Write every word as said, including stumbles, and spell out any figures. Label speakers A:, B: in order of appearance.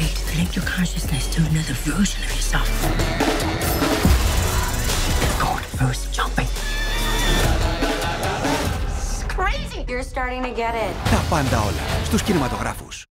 A: way to link your consciousness to another version of yourself. Going first jumping. It's crazy. You're starting to get it.
B: Τα πάντα όλα στους κινηματογράφους.